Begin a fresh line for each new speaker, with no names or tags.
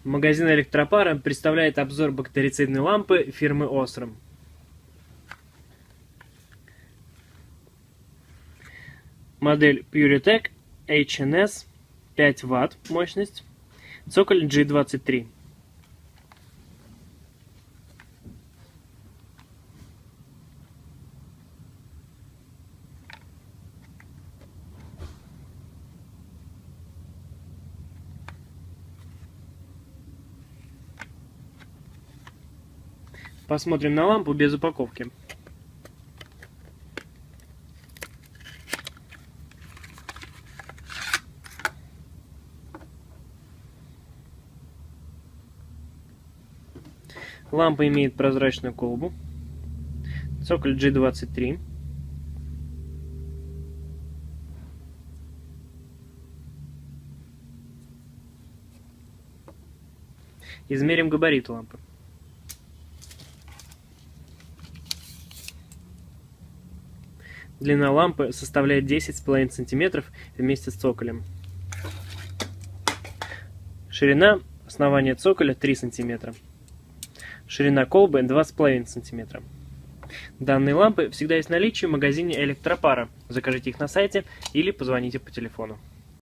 Магазин электропара представляет обзор бактерицидной лампы фирмы Osram. Модель Puretech HNS 5 Вт мощность, цоколь G23. Посмотрим на лампу без упаковки. Лампа имеет прозрачную колбу, цоколь G23. Измерим габарит лампы. Длина лампы составляет 10,5 см вместе с цоколем. Ширина основания цоколя 3 см. Ширина колбы 2,5 см. Данные лампы всегда есть в наличии в магазине электропара. Закажите их на сайте или позвоните по телефону.